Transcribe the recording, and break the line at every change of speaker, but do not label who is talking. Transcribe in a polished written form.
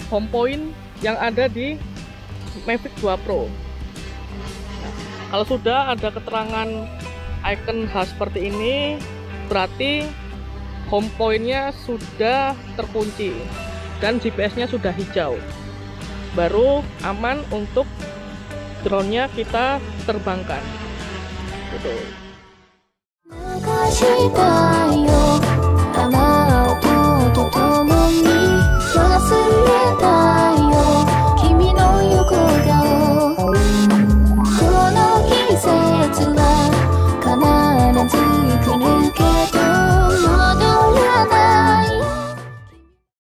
home point yang ada di Mavic 2 Pro. Nah, kalau sudah ada keterangan icon H seperti ini, berarti home point-nya sudah terkunci dan GPS-nya sudah hijau. Baru aman untuk drone-nya kita terbangkan. Gitu.
雨音とともに忘れた